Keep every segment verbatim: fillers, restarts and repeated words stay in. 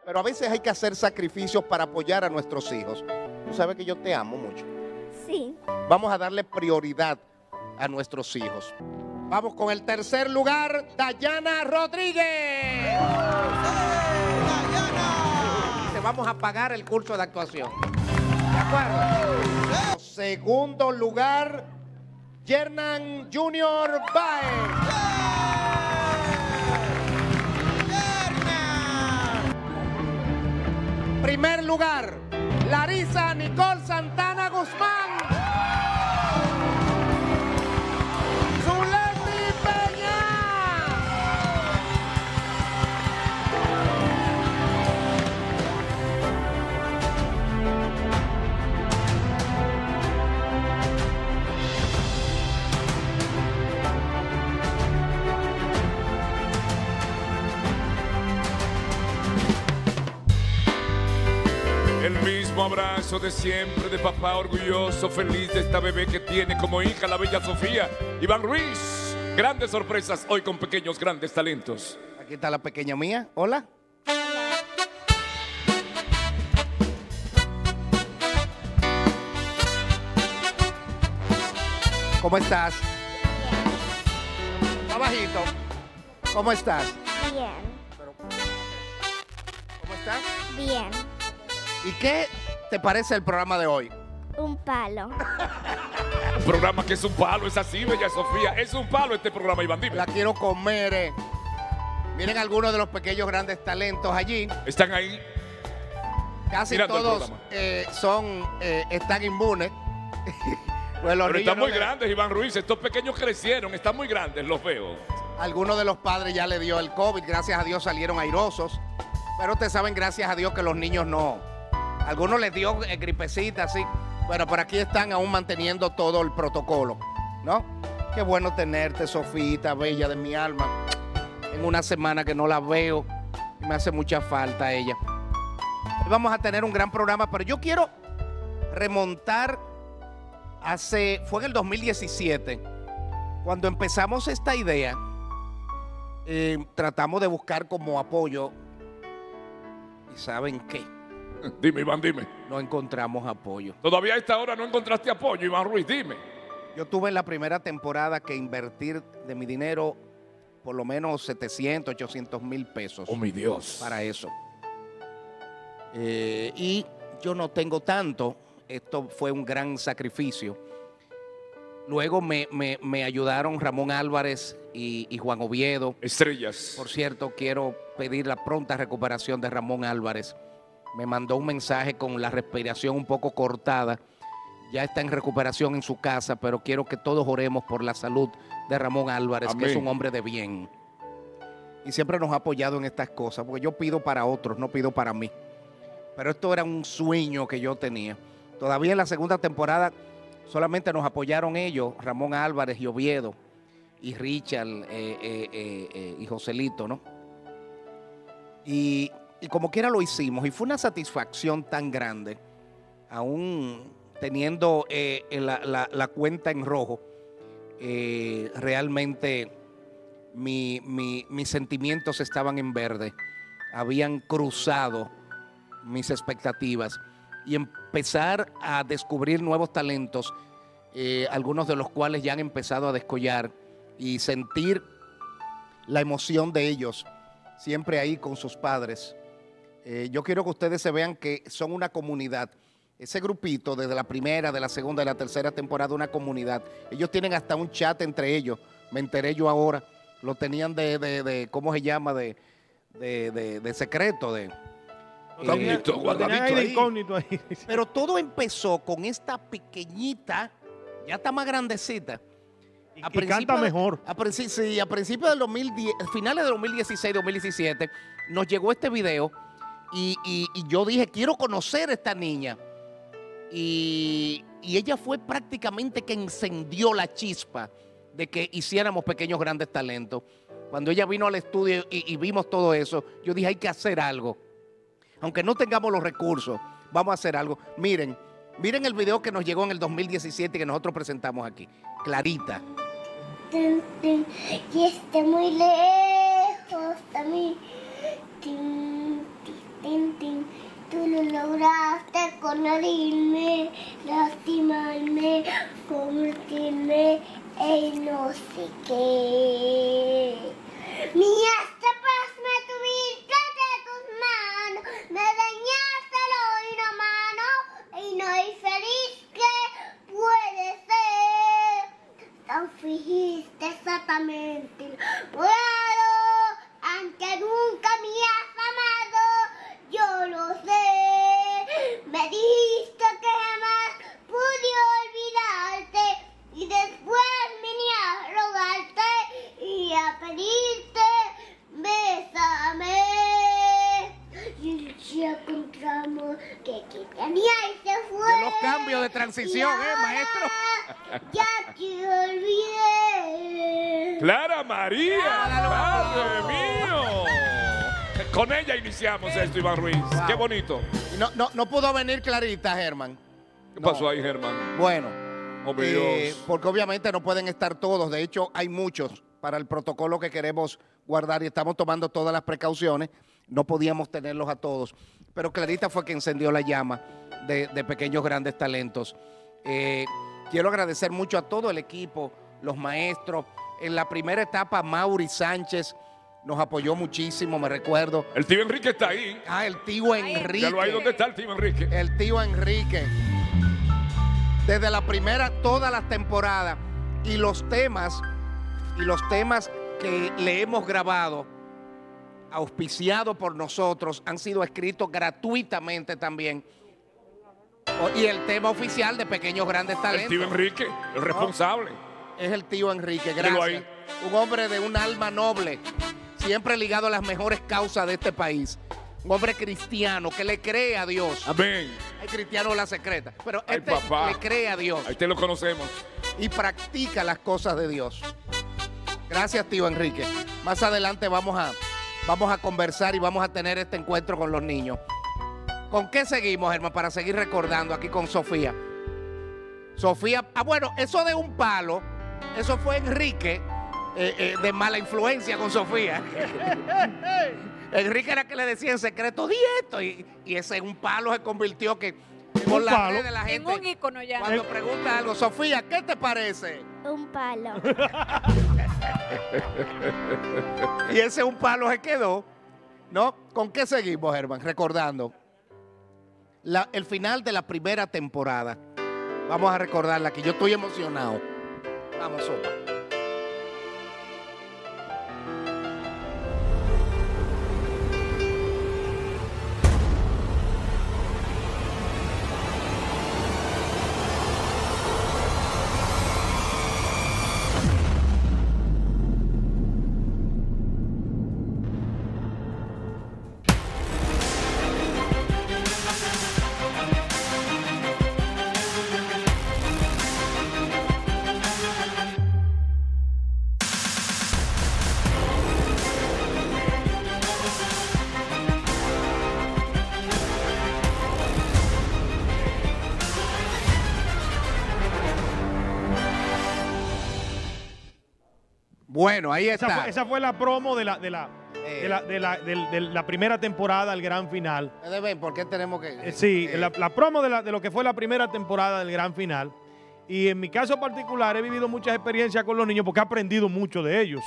Pero a veces hay que hacer sacrificios para apoyar a nuestros hijos. Tú sabes que yo te amo mucho. Sí. Vamos a darle prioridad a nuestros hijos. Vamos con el tercer lugar, Dayana Rodríguez. Te vamos a pagar el curso de actuación. ¿De acuerdo? Segundo lugar, Yernan Junior Baez. Primer lugar, Larisa Nicole Santana Guzmán. Zuleti Peña. El mismo abrazo de siempre de papá orgulloso, feliz de esta bebé que tiene como hija la bella Sofía. Iván Ruiz, grandes sorpresas hoy con pequeños grandes talentos. Aquí está la pequeña mía. Hola. ¿Cómo estás? Bien. Abajito. ¿Cómo estás? Bien. ¿Cómo estás? Bien. ¿Y qué te parece el programa de hoy? Un palo. Un programa que es un palo, es así, bella Sofía. Es un palo este programa, Iván, dime. La quiero comer. eh. Miren algunos de los pequeños grandes talentos allí. Están ahí. Casi Mirando el todos programa. eh, son, eh, están inmunes. Pues los Pero niños están no muy le- grandes, Iván Ruiz. Estos pequeños crecieron, están muy grandes, los veo. Algunos de los padres ya le dio el COVID. Gracias a Dios salieron airosos. Pero ustedes saben, gracias a Dios, que los niños no. Algunos les dio eh, gripecita, así. Bueno, por aquí están aún manteniendo todo el protocolo, ¿no? Qué bueno tenerte, Sofita, bella de mi alma. En una semana que no la veo y me hace mucha falta ella. Hoy vamos a tener un gran programa, pero yo quiero remontar hace, fue en el dos mil diecisiete, cuando empezamos esta idea, eh, tratamos de buscar como apoyo. ¿Y saben qué? Dime, Iván, dime. No encontramos apoyo. Todavía a esta hora no encontraste apoyo, Iván Ruiz, dime. Yo tuve en la primera temporada que invertir de mi dinero por lo menos setecientos, ochocientos mil pesos. Oh, mi Dios. Para eso. Eh, y yo no tengo tanto. Esto fue un gran sacrificio. Luego me, me- me ayudaron Ramón Álvarez y, y Juan Oviedo. Estrellas. Por cierto, quiero pedir la pronta recuperación de Ramón Álvarez. Me mandó un mensaje con la respiración un poco cortada. Ya está en recuperación en su casa, pero quiero que todos oremos por la salud de Ramón Álvarez, Amén. que es un hombre de bien. Y siempre nos ha apoyado en estas cosas, porque yo pido para otros, no pido para mí. Pero esto era un sueño que yo tenía. Todavía en la segunda temporada solamente nos apoyaron ellos, Ramón Álvarez y Oviedo, y Richard eh, eh, eh, eh, y Joselito, ¿no? Y, y como quiera lo hicimos, y fue una satisfacción tan grande, aún teniendo eh, la, la- la cuenta en rojo, eh, realmente mi- mi- mis sentimientos estaban en verde, habían cruzado mis expectativas y empezar a descubrir nuevos talentos, eh, algunos de los cuales ya han empezado a descollar, y sentir la emoción de ellos siempre ahí con sus padres. Eh, yo quiero que ustedes se vean que son una comunidad. Ese grupito, desde la primera, de la segunda, de la tercera temporada, una comunidad. Ellos tienen hasta un chat entre ellos. Me enteré yo ahora. Lo tenían de, de- de- ¿cómo se llama? De, de, de- de secreto. De, Incógnito, Eh, guardadito ahí de ahí. incógnito ahí. Pero todo empezó con esta pequeñita, ya está más grandecita. Y, A y principio canta de- mejor. A, princi- sí, a principios del dos mil diez, finales del dos mil dieciséis, dos mil diecisiete, nos llegó este video y, y- y yo dije, quiero conocer a esta niña. Y, y ella fue prácticamente que encendió la chispa de que hiciéramos Pequeños Grandes Talentos. Cuando ella vino al estudio y, y vimos todo eso, yo dije, hay que hacer algo. Aunque no tengamos los recursos, vamos a hacer algo. Miren, miren el video que nos llegó en el dos mil diecisiete que nosotros presentamos aquí. Clarita. Tin, tin, y esté muy lejos también. Tin, tin, tin, que lograste con herirme, lastimarme, convertirme en no sé qué. Mi hasta paz me tuviste de tus manos, me dañaste el oído mano y no hay feliz que puede ser. Tan fijiste exactamente, puedo, aunque nunca me has amado, yo lo sé. Me dijiste que jamás pude olvidarte y después vine a rogarte y a pedirte, bésame. Y luché contra amor que que tenía y se fue. De los cambios de transición, Y ¿eh, ahora maestro? Ya te olvidé. Clara María, Dale un Padre aplauso. mío. Con ella iniciamos esto, Iván Ruiz. Wow. Qué bonito. No, no, no pudo venir Clarita, Germán. ¿Qué No. pasó ahí, Germán? Bueno, Oh, mi eh, Dios. porque obviamente no pueden estar todos. De hecho, hay muchos para el protocolo que queremos guardar y estamos tomando todas las precauciones. No podíamos tenerlos a todos. Pero Clarita fue quien encendió la llama de, de Pequeños Grandes Talentos. Eh, quiero agradecer mucho a todo el equipo, los maestros. En la primera etapa, Mauri Sánchez nos apoyó muchísimo, me recuerdo. El tío Enrique está ahí. Ah, el tío Enrique. Ya lo hay. ¿Dónde está el tío Enrique? El tío Enrique. Desde la primera, todas las temporadas. Y los temas, y los temas que le hemos grabado, auspiciado por nosotros, han sido escritos gratuitamente también. O- Y el tema oficial de Pequeños Grandes El Talentos. tío Enrique, el responsable. Es el tío Enrique, Míralo gracias. ahí. Un hombre de un alma noble, siempre ligado a las mejores causas de este país. Un hombre cristiano que le cree a Dios. Amén. Hay cristianos la secreta, pero Ay, este papá. le cree a Dios Ahí te lo conocemos. y practica las cosas de Dios. Gracias, tío Enrique. Más adelante vamos a, vamos a conversar y vamos a tener este encuentro con los niños. ¿Con qué seguimos, hermano? Para seguir recordando aquí con Sofía. Sofía, ah, bueno, eso de un palo, eso fue Enrique, eh, eh, de mala influencia con Sofía. Enrique era que le decía en secreto, di esto, y, y ese un palo se convirtió que por un las palo. redes de la En gente, un ícono ya. cuando pregunta algo, Sofía, ¿qué te parece? Un palo. Y ese un palo se quedó, ¿no? ¿Con qué seguimos, Germán? Recordando la- el final de la primera temporada. Vamos a recordarla, que yo estoy emocionado. Vamos, Sopa. Bueno, ahí Esa está. fue, esa fue la promo de la, de la, Eh. de la, de la, del- de la primera temporada, el gran final. Ustedes ven, ¿por qué tenemos que...? Eh, sí, eh, la, la promo de, la- de lo que fue la primera temporada del gran final. Y en mi caso particular he vivido muchas experiencias con los niños porque he aprendido mucho de ellos.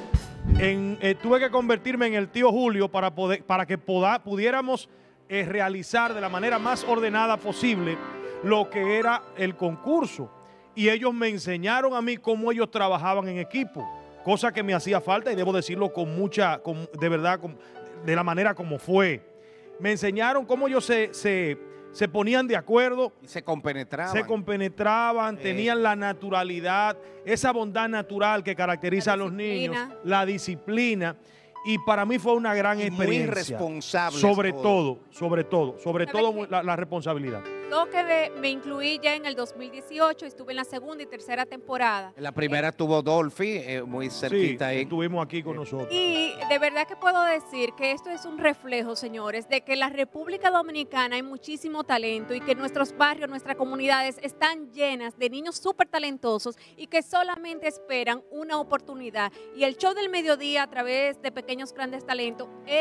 En, eh, tuve que convertirme en el tío Julio para, poder, para que poda- pudiéramos eh, realizar de la manera más ordenada posible lo que era el concurso. Y ellos me enseñaron a mí cómo ellos trabajaban en equipo, cosa que me hacía falta y debo decirlo con mucha, con- de verdad, con- de la manera como fue. Me enseñaron cómo ellos se, se, se ponían de acuerdo, y se compenetraban. se compenetraban, Sí. tenían la naturalidad, esa bondad natural que caracteriza La a los niños, disciplina. la disciplina. Y para mí fue una gran Y muy experiencia. responsables Sobre todos. todo, sobre todo, sobre ¿Sabe todo qué? la, la responsabilidad. Yo que me, me incluí ya en el dos mil dieciocho, estuve en la segunda y tercera temporada. En la primera tuvo Dolphy, eh, muy Sí, cerquita ahí. estuvimos aquí con nosotros. Y de verdad que puedo decir que esto es un reflejo, señores, de que en la República Dominicana hay muchísimo talento y que nuestros barrios, nuestras comunidades están llenas de niños súper talentosos y que solamente esperan una oportunidad. Y el show del mediodía a través de Pequeños Grandes Talentos es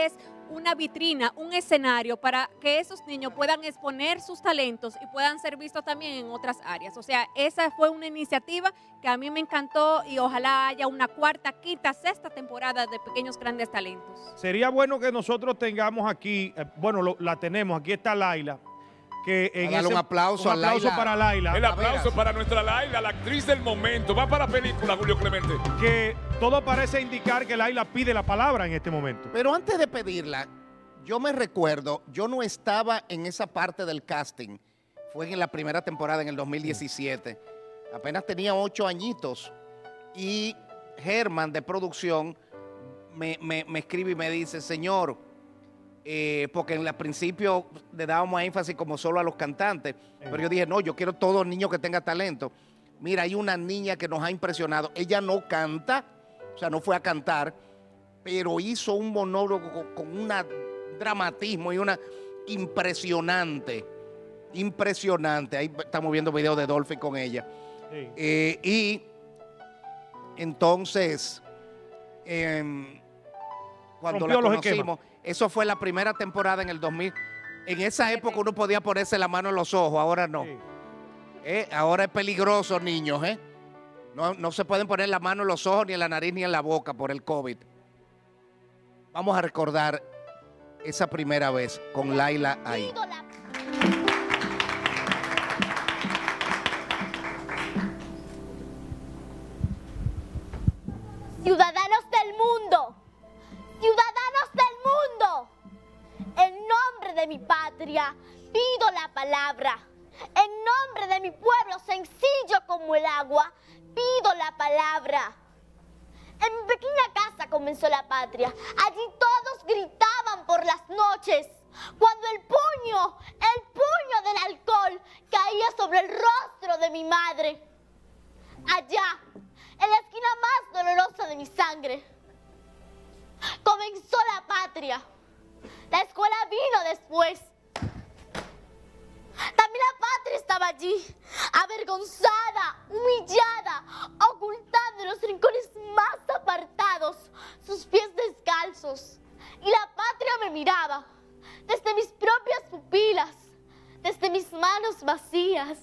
una vitrina, un escenario para que esos niños puedan exponer sus talentos y puedan ser vistos también en otras áreas. O sea, esa fue una iniciativa que a mí me encantó y ojalá haya una cuarta, quinta, sexta temporada de Pequeños Grandes Talentos. Sería bueno que nosotros tengamos aquí, eh, bueno, lo, la tenemos, aquí está Laila. Que en Dale ese, un aplauso, un aplauso a Laila. para Laila. El aplauso para nuestra Laila, la actriz del momento. Va para la película, Julio Clemente. Que todo parece indicar que Laila pide la palabra en este momento. Pero antes de pedirla, yo me recuerdo, yo no estaba en esa parte del casting. Fue en la primera temporada, en el dos mil diecisiete. Apenas tenía ocho añitos. Y Germán, de producción, me, me, me escribe y me dice, señor, eh, porque en el principio le dábamos énfasis como solo a los cantantes, pero yo dije, no, yo quiero todo niño que tenga talento. Mira, hay una niña que nos ha impresionado. Ella no canta, o sea, no fue a cantar, pero hizo un monólogo con, con un dramatismo y una impresionante, impresionante. Ahí estamos viendo videos de Dolphy con ella. Sí. Eh, y entonces, eh, cuando Rompió la los conocimos, eso fue la primera temporada en el dos mil. En esa época uno podía ponerse la mano en los ojos, ahora no. Sí. Eh, ahora es peligroso, niños, ¿eh? No, no se pueden poner la mano en los ojos, ni en la nariz, ni en la boca por el COVID. Vamos a recordar esa primera vez con Laila ahí. Ciudadanos del mundo, ciudadanos del mundo, en nombre de mi patria pido la palabra. En nombre de mi pueblo sencillo como el agua, pido la palabra. En mi pequeña casa comenzó la patria. Allí todos gritaban por las noches. Cuando el puño, el puño del alcohol caía sobre el rostro de mi madre. Allá, en la esquina más dolorosa de mi sangre, comenzó la patria. La escuela vino después. También la patria estaba allí, avergonzada, humillada, ocultando en los rincones más apartados sus pies descalzos. Y la patria me miraba desde mis propias pupilas, desde mis manos vacías.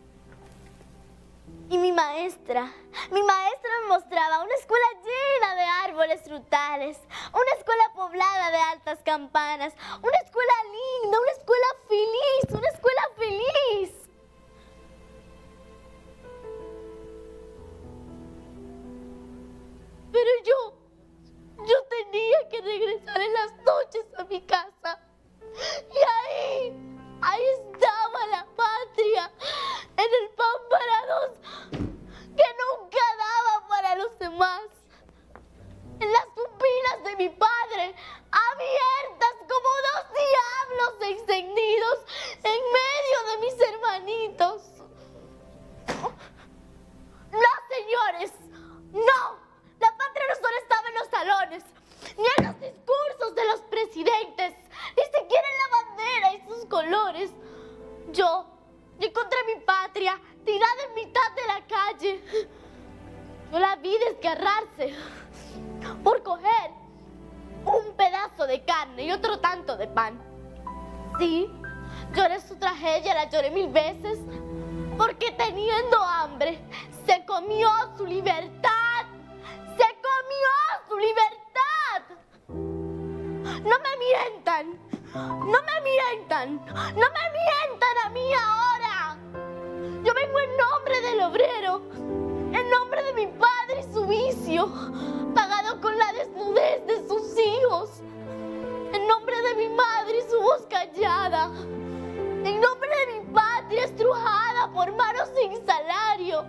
Y mi maestra, mi maestra me mostraba una escuela llena de árboles frutales, una escuela poblada de altas campanas, una escuela linda, una escuela feliz, una escuela feliz. Pero yo, yo tenía que regresar en las noches a mi casa. Y ahí, ahí estaba la patria, en el pan para dos, que nunca daba para los demás. En las pupilas de mi padre, abiertas como dos diablos encendidos en medio de mis hermanitos. No, señores, no. La patria no solo estaba en los salones, ni en los discursos de los presidentes, ni siquiera en la bandera y sus colores. Yo, yo encontré mi patria tirada en mitad de la calle. Yo la vi desgarrarse por coger un pedazo de carne y otro tanto de pan. Sí, lloré su tragedia, la lloré mil veces, porque teniendo hambre se comió su libertad. ¡Se comió su libertad! No me mientan, no me mientan, no me mientan a mí ahora. Yo vengo en nombre del obrero, en nombre de mi padre y su vicio, pagado con la desnudez de sus hijos, en nombre de mi madre y su voz callada, en nombre de mi patria estrujada por manos sin salario.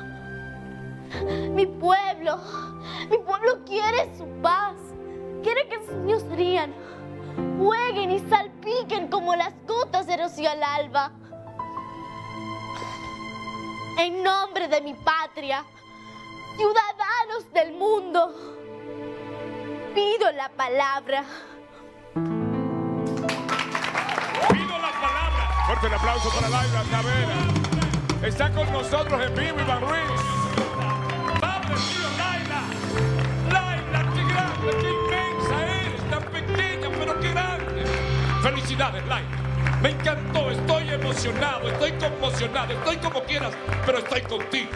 Mi pueblo, mi pueblo quiere su paz, quiere que sus niños rían, jueguen y salpiquen como las gotas de rocío al alba. En nombre de mi patria, ciudadanos del mundo, pido la palabra. Pido la palabra. Fuerte el aplauso para Laila Tavera. Está con nosotros en vivo Iván Ruiz. Laila, Laila, qué grande, qué inmensa eres, tan pequeña, pero qué Felicidades, Laila. Me encantó, estoy emocionado, estoy conmocionado, estoy como quieras, pero estoy contigo.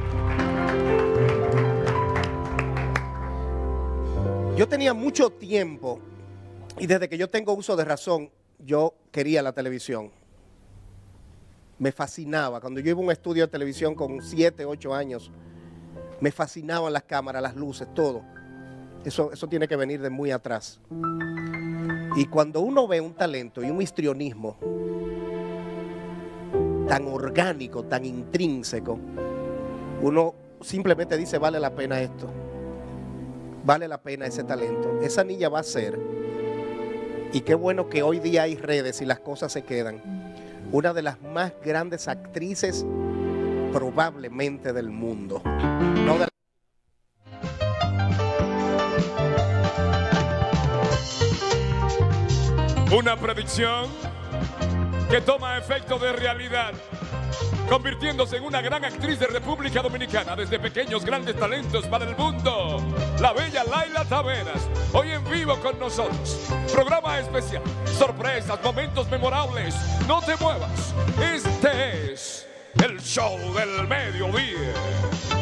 Yo tenía mucho tiempo y desde que yo tengo uso de razón, yo quería la televisión. Me fascinaba. Cuando yo iba a un estudio de televisión con siete, ocho años, me fascinaban las cámaras, las luces, todo. Eso, eso tiene que venir de muy atrás. Y cuando uno ve un talento y un histrionismo tan orgánico, tan intrínseco, uno simplemente dice, vale la pena esto. Vale la pena ese talento. Esa niña va a ser, y qué bueno que hoy día hay redes y las cosas se quedan, una de las más grandes actrices probablemente del mundo. No de la... Una predicción que toma efecto de realidad, convirtiéndose en una gran actriz de República Dominicana, desde pequeños grandes talentos para el mundo. La bella Laila Taveras, hoy en vivo con nosotros. Programa especial, sorpresas, momentos memorables. No te muevas, este es el show del mediodía.